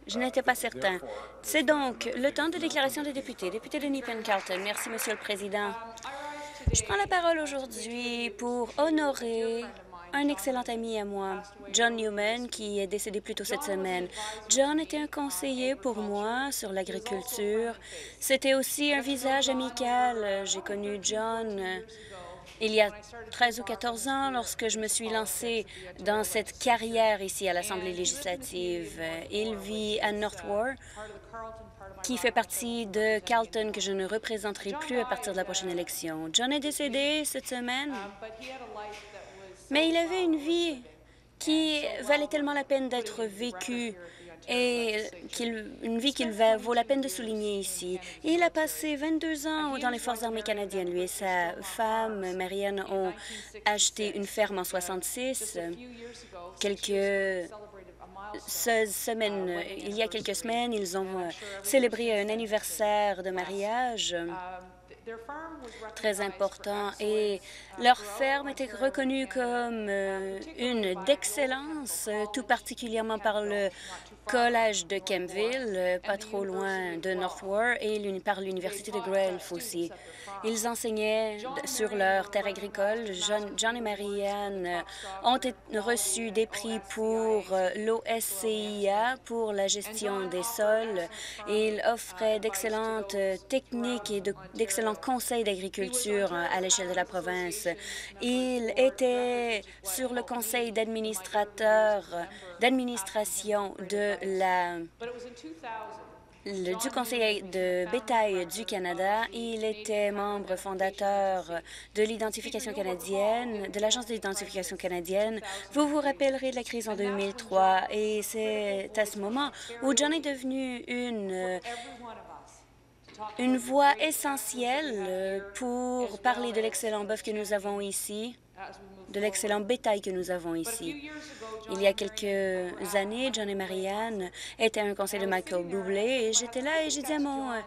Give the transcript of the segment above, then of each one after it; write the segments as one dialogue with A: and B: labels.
A: Je n'étais pas certain. C'est donc le temps de déclaration des députés. Député de Nepean-Carleton. Merci, Monsieur le Président. Je prends la parole aujourd'hui pour honorer un excellent ami à moi, John Newman, qui est décédé plus tôt cette semaine. John était un conseiller pour moi sur l'agriculture. C'était aussi un visage amical. J'ai connu John il y a 13 ou 14 ans lorsque je me suis lancée dans cette carrière ici à l'Assemblée législative. Il vit à North War, qui fait partie de Carleton, que je ne représenterai plus à partir de la prochaine élection. John est décédé cette semaine, mais il avait une vie qui valait tellement la peine d'être vécue et une vie vaut la peine de souligner ici. Il a passé 22 ans dans les Forces armées canadiennes. Lui et sa femme, Marianne, ont acheté une ferme en 66. Il y a quelques semaines, ils ont célébré un anniversaire de mariage très important et leur ferme était reconnue comme une d'excellence, tout particulièrement par le Collège de Kempville, pas trop loin de North War, et par l'Université de Guelph aussi. Ils enseignaient sur leur terre agricole. John et Marianne ont reçu des prix pour l'OSCIA pour la gestion des sols et ils offraient d'excellentes techniques et d'excellents conseils d'agriculture à l'échelle de la province. Il était sur le conseil d'administration du Conseil de bétail du Canada. Il était membre fondateur de l'identification canadienne, de l'Agence de l'identification canadienne. Vous vous rappellerez de la crise en 2003 et c'est à ce moment où John est devenu une voix essentielle pour parler de l'excellent bœuf que nous avons ici, de l'excellent bétail que nous avons ici. Il y a quelques années, John et Marianne étaient à un conseil de Michael Bublé et j'étais là et j'ai dit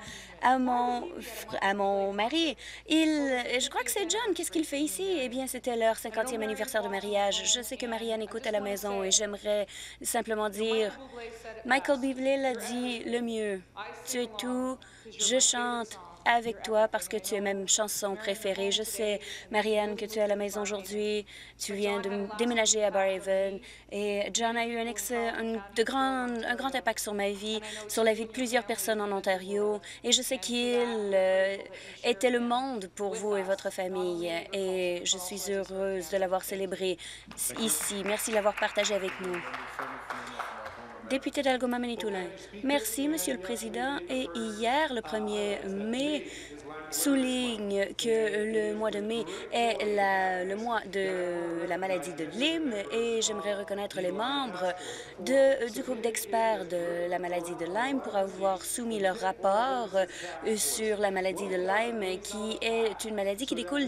A: à mon mari, je crois que c'est John, qu'est-ce qu'il fait ici? Eh bien, c'était leur 50e anniversaire de mariage. Je sais que Marianne écoute à la maison et j'aimerais simplement dire, Michael Bublé l'a dit le mieux. Tu es tout, je chante avec toi parce que tu es ma chanson préférée. Je sais, Marianne, que tu es à la maison aujourd'hui. Tu viens de déménager à Barrhaven. Et John a eu un grand impact sur ma vie, sur la vie de plusieurs personnes en Ontario. Et je sais qu'il était le monde pour vous et votre famille. Et je suis heureuse de l'avoir célébré ici. Merci de l'avoir partagé avec nous. Député d'Algoma-Manitoulin. Merci, Monsieur le Président. Et hier, le 1er mai, souligne que le mois de mai est le mois de la maladie de Lyme et j'aimerais reconnaître les membres du groupe d'experts de la maladie de Lyme pour avoir soumis leur rapport sur la maladie de Lyme, qui est une maladie qui découle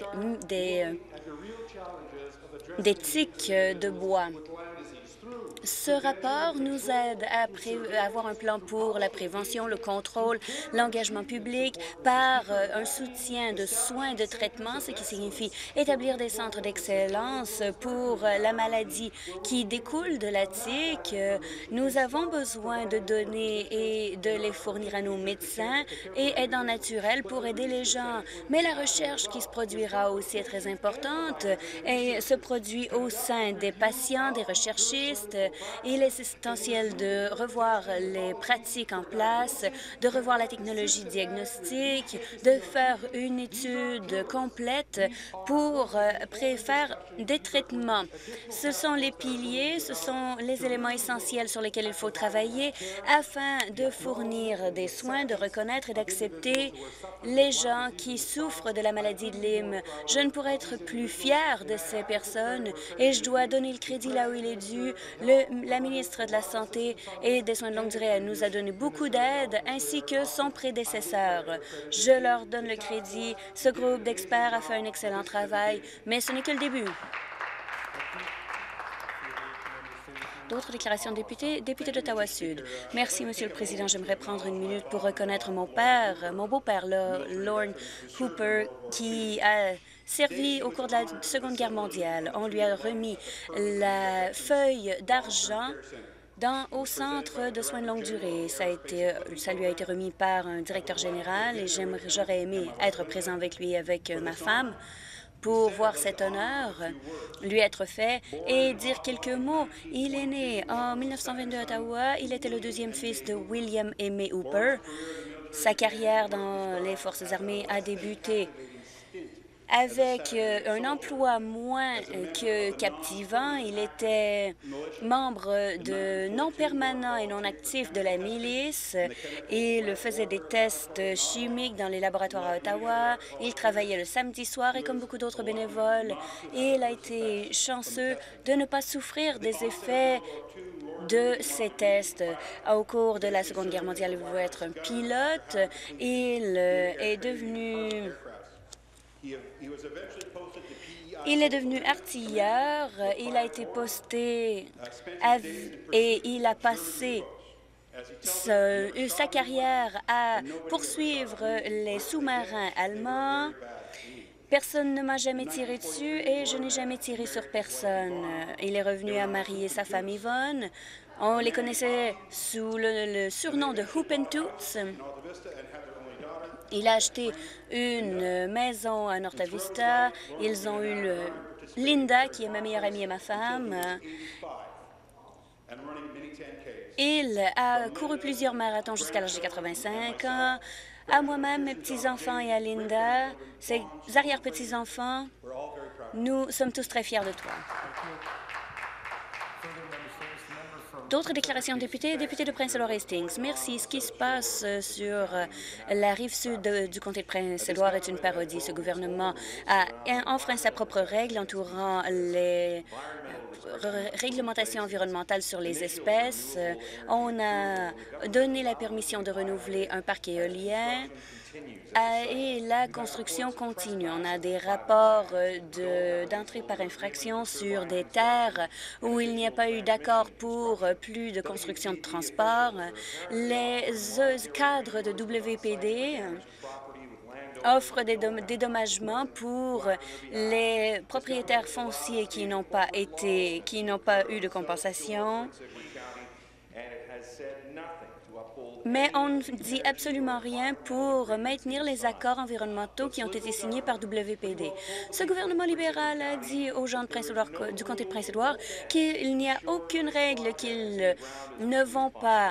A: des tiques de bois. Ce rapport nous aide à avoir un plan pour la prévention, le contrôle, l'engagement public par un soutien de soins de traitement, ce qui signifie établir des centres d'excellence pour la maladie qui découle de la tique. Nous avons besoin de données et de les fournir à nos médecins et aidants naturels pour aider les gens. Mais la recherche qui se produira aussi est très importante et se produit au sein des patients, des recherchistes. Il est essentiel de revoir les pratiques en place, de revoir la technologie diagnostique, de faire une étude complète pour faire des traitements. Ce sont les piliers, ce sont les éléments essentiels sur lesquels il faut travailler afin de fournir des soins, de reconnaître et d'accepter les gens qui souffrent de la maladie de Lyme. Je ne pourrais être plus fière de ces personnes et je dois donner le crédit là où il est dû. La ministre de la Santé et des Soins de longue durée nous a donné beaucoup d'aide, ainsi que son prédécesseur. Je leur donne le crédit. Ce groupe d'experts a fait un excellent travail, mais ce n'est que le début. D'autres déclarations de députés? Député d'Ottawa-Sud. Merci, Monsieur le Président. J'aimerais prendre une minute pour reconnaître mon beau-père, Lorne Hooper, qui a servi au cours de la Seconde Guerre mondiale. On lui a remis la feuille d'argent au centre de soins de longue durée. Ça lui a été remis par un directeur général et j'aurais aimé être présent avec lui et avec ma femme pour voir cet honneur lui être fait et dire quelques mots. Il est né en 1922 à Ottawa. Il était le deuxième fils de William et May Hooper. Sa carrière dans les Forces armées a débuté avec un emploi moins que captivant. Il était membre de non permanent et non actif de la milice. Il faisait des tests chimiques dans les laboratoires à Ottawa. Il travaillait le samedi soir et comme beaucoup d'autres bénévoles. Il a été chanceux de ne pas souffrir des effets de ces tests. Au cours de la Seconde Guerre mondiale, il voulait être un pilote. Il est devenu artilleur, il a été posté et il a passé sa carrière à poursuivre les sous-marins allemands. Personne ne m'a jamais tiré dessus et je n'ai jamais tiré sur personne. Il est revenu à marier sa femme Yvonne. On les connaissait sous le surnom de Hoop and Toots. Il a acheté une maison à North Vista. Ils ont eu Linda, qui est ma meilleure amie et ma femme. Il a couru plusieurs marathons jusqu'à l'âge de 85 ans. À moi-même, mes petits-enfants et à Linda, ses arrière-petits-enfants, nous sommes tous très fiers de toi. D'autres déclarations de députés? Député de Prince-Édouard-Hastings. Merci. Ce qui se passe sur la rive sud du comté de Prince-Édouard est une parodie. Ce gouvernement a enfreint sa propre règle entourant les réglementations environnementales sur les espèces. On a donné la permission de renouveler un parc éolien et la construction continue. On a des rapports d'entrée par infraction sur des terres où il n'y a pas eu d'accord pour plus de construction de transport. Les cadres de WPD offrent des dédommagements pour les propriétaires fonciers qui n'ont pas eu de compensation. Mais on ne dit absolument rien pour maintenir les accords environnementaux qui ont été signés par WPD. Ce gouvernement libéral a dit aux gens du comté de Prince-Édouard qu'il n'y a aucune règle qu'ils ne vont pas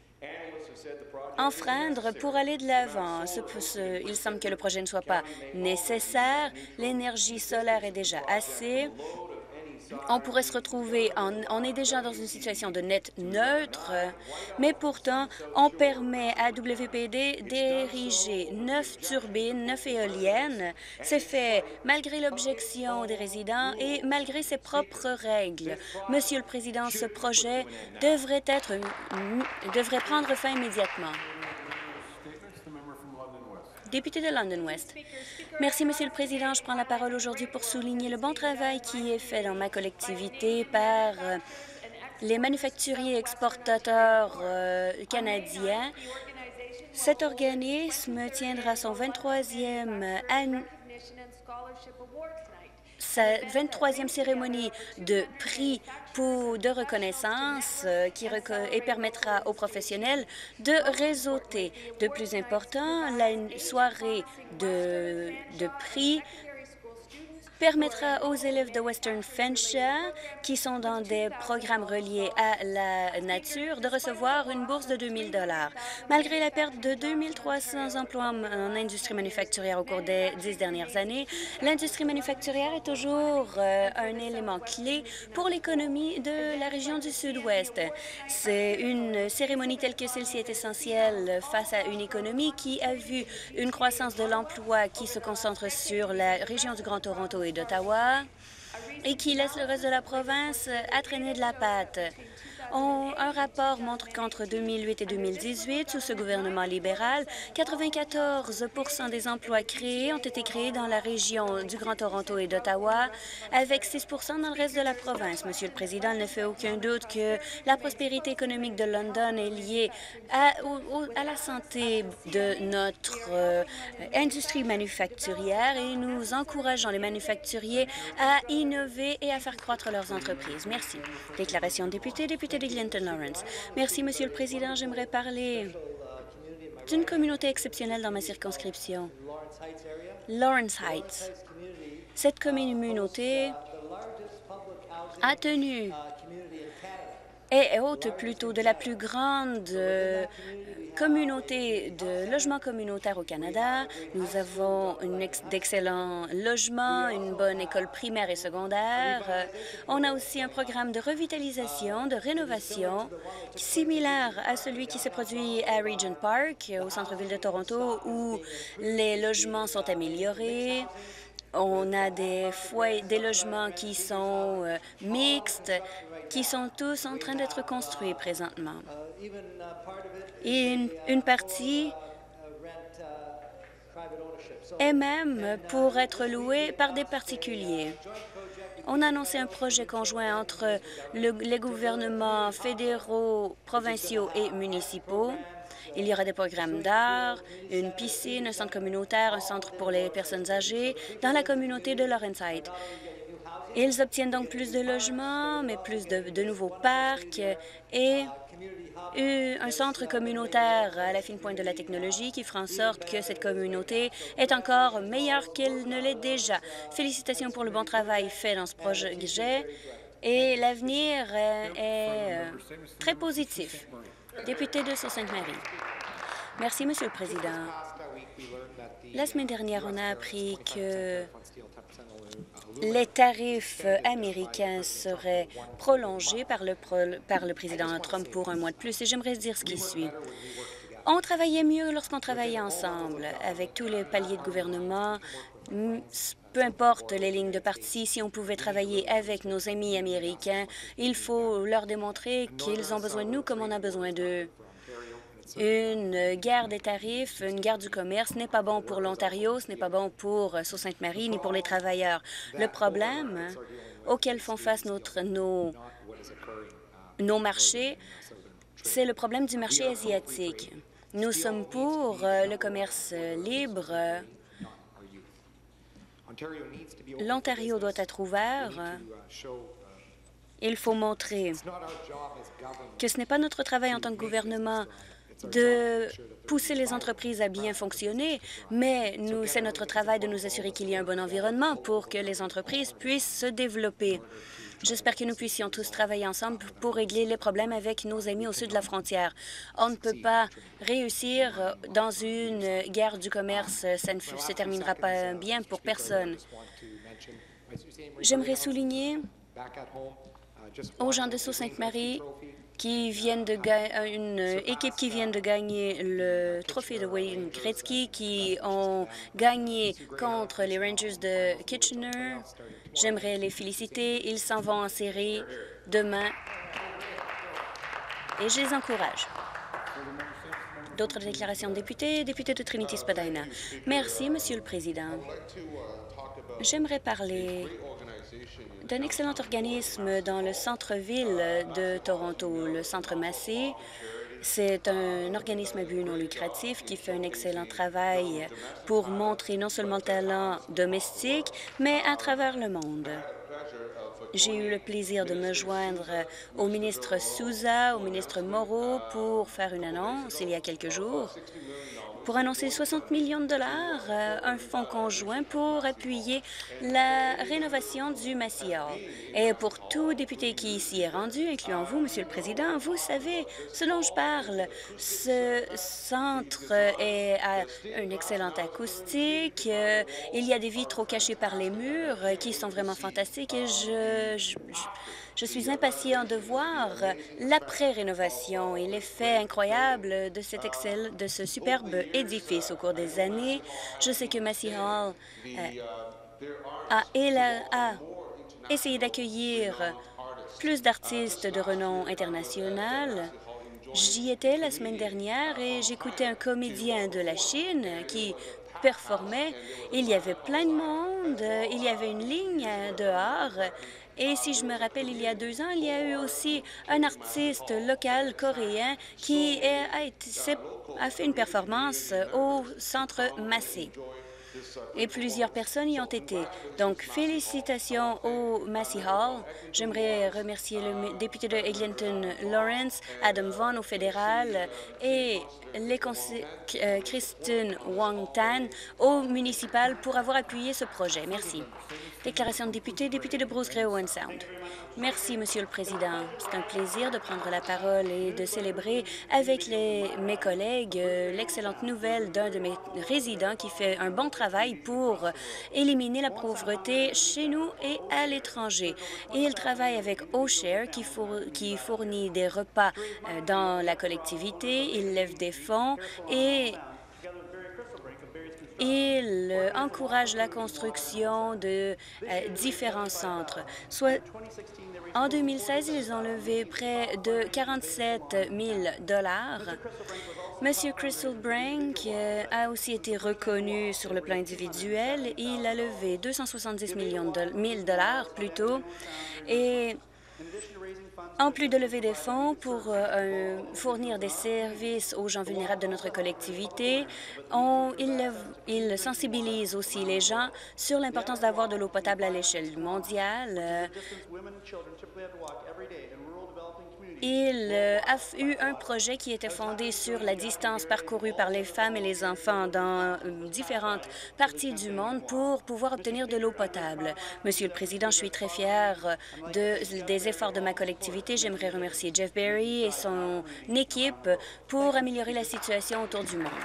A: enfreindre pour aller de l'avant. Il semble que le projet ne soit pas nécessaire. L'énergie solaire est déjà assez. On pourrait se retrouver, on est déjà dans une situation de net neutre, mais pourtant, on permet à WPD d'ériger 9 turbines, 9 éoliennes. C'est fait malgré l'objection des résidents et malgré ses propres règles. Monsieur le Président, ce projet devrait prendre fin immédiatement. Député de London West. Merci, Monsieur le Président. Je prends la parole aujourd'hui pour souligner le bon travail qui est fait dans ma collectivité par les manufacturiers exportateurs canadiens. Cet organisme tiendra son 23e cérémonie de prix de reconnaissance et permettra aux professionnels de réseauter. De plus important, la soirée de prix permettra aux élèves de Western Fanshawe, qui sont dans des programmes reliés à la nature, de recevoir une bourse de 2 000 $. Malgré la perte de 2 300 emplois en industrie manufacturière au cours des 10 dernières années, l'industrie manufacturière est toujours un élément clé pour l'économie de la région du Sud-Ouest. C'est une cérémonie telle que celle-ci est essentielle face à une économie qui a vu une croissance de l'emploi qui se concentre sur la région du Grand Toronto et d'Ottawa et qui laisse le reste de la province à traîner de la patte. Un rapport montre qu'entre 2008 et 2018, sous ce gouvernement libéral, 94 % des emplois créés ont été créés dans la région du Grand Toronto et d'Ottawa, avec 6 % dans le reste de la province. Monsieur le Président, il ne fait aucun doute que la prospérité économique de London est liée à la santé de notre industrie manufacturière et nous encourageons les manufacturiers à innover et à faire croître leurs entreprises. Merci. Déclaration de député, député de Clinton Lawrence. Merci, Monsieur le Président. J'aimerais parler d'une communauté exceptionnelle dans ma circonscription, Lawrence Heights. Cette communauté a tenu est hôte plutôt de la plus grande communauté de logements communautaires au Canada. Nous avons d'excellents logements, une bonne école primaire et secondaire. On a aussi un programme de revitalisation, de rénovation, similaire à celui qui s'est produit à Regent Park, au centre-ville de Toronto, où les logements sont améliorés. On a des logements qui sont mixtes, qui sont tous en train d'être construits présentement. Et une partie est même pour être louée par des particuliers. On a annoncé un projet conjoint entre les gouvernements fédéraux, provinciaux et municipaux. Il y aura des programmes d'art, une piscine, un centre communautaire, un centre pour les personnes âgées dans la communauté de Lawrence Heights. Ils obtiennent donc plus de logements, mais plus de nouveaux parcs et un centre communautaire à la fine pointe de la technologie qui fera en sorte que cette communauté est encore meilleure qu'elle ne l'est déjà. Félicitations pour le bon travail fait dans ce projet et l'avenir est très positif. Député de Sault-Sainte-Marie. Merci, Monsieur le Président. La semaine dernière, on a appris que les tarifs américains seraient prolongés par le président Trump pour un mois de plus, et j'aimerais dire ce qui suit. On travaillait mieux lorsqu'on travaillait ensemble, avec tous les paliers de gouvernement, peu importe les lignes de parti, si on pouvait travailler avec nos amis américains, il faut leur démontrer qu'ils ont besoin de nous comme on a besoin d'eux. Une guerre des tarifs, une guerre du commerce n'est pas bon pour l'Ontario, ce n'est pas bon pour Sault-Sainte-Marie ni pour les travailleurs. Le problème auquel font face nos marchés, c'est le problème du marché asiatique. Nous sommes pour le commerce libre. L'Ontario doit être ouvert. Il faut montrer que ce n'est pas notre travail en tant que gouvernement de pousser les entreprises à bien fonctionner, mais c'est notre travail de nous assurer qu'il y ait un bon environnement pour que les entreprises puissent se développer. J'espère que nous puissions tous travailler ensemble pour régler les problèmes avec nos amis au sud de la frontière. On ne peut pas réussir dans une guerre du commerce. Ça ne se terminera pas bien pour personne. J'aimerais souligner aux gens de Sault-Sainte-Marie une équipe qui vient de gagner le trophée de Wayne Gretzky, qui ont gagné contre les Rangers de Kitchener. J'aimerais les féliciter. Ils s'en vont en série demain et je les encourage. D'autres déclarations de députés? Député de Trinity-Spadina. Merci, Monsieur le Président. J'aimerais parler d'un excellent organisme dans le centre-ville de Toronto, le Centre Massey. C'est un organisme à but non lucratif qui fait un excellent travail pour montrer non seulement le talent domestique, mais à travers le monde. J'ai eu le plaisir de me joindre au ministre Sousa, au ministre Moreau pour faire une annonce il y a quelques jours, pour annoncer 60 millions de dollars, un fonds conjoint pour appuyer la rénovation du Massey Hall. Et pour tout député qui s'y est rendu, incluant vous, Monsieur le Président, vous savez ce dont je parle. Ce centre a une excellente acoustique. Il y a des vitraux cachés par les murs qui sont vraiment fantastiques et je suis impatient de voir l'après-rénovation et l'effet incroyable de ce superbe édifice au cours des années. Je sais que Massey Hall a essayé d'accueillir plus d'artistes de renom international. J'y étais la semaine dernière et j'écoutais un comédien de la Chine qui performait. Il y avait plein de monde, il y avait une ligne dehors. Et si je me rappelle, il y a 2 ans, il y a eu aussi un artiste local coréen qui a fait une performance au Centre Massey. et plusieurs personnes y ont été. Donc, félicitations au Massey Hall. J'aimerais remercier le député de Eglinton Lawrence, Adam Vaughan au fédéral et Kristen Wong-Tan au municipal pour avoir appuyé ce projet. Merci. Déclaration de député de Bruce Grey Owen Sound. Merci, Monsieur le Président. C'est un plaisir de prendre la parole et de célébrer avec mes collègues l'excellente nouvelle d'un de mes résidents qui fait un bon travail pour éliminer la pauvreté chez nous et à l'étranger. Et il travaille avec OShare qui fournit des repas dans la collectivité. Il lève des fonds et il encourage la construction de différents centres. En 2016, ils ont levé près de 47 000 $. Monsieur Crystal Brink a aussi été reconnu sur le plan individuel. Il a levé 270 000 $ plutôt. Et en plus de lever des fonds pour fournir des services aux gens vulnérables de notre collectivité, il sensibilise aussi les gens sur l'importance d'avoir de l'eau potable à l'échelle mondiale. Il a eu un projet qui était fondé sur la distance parcourue par les femmes et les enfants dans différentes parties du monde pour pouvoir obtenir de l'eau potable. Monsieur le Président, je suis très fière des efforts de ma collectivité. J'aimerais remercier Jeff Berry et son équipe pour améliorer la situation autour du monde.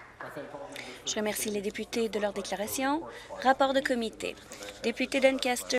A: Je remercie les députés de leur déclaration. Rapport de comité. Député d'Ancaster.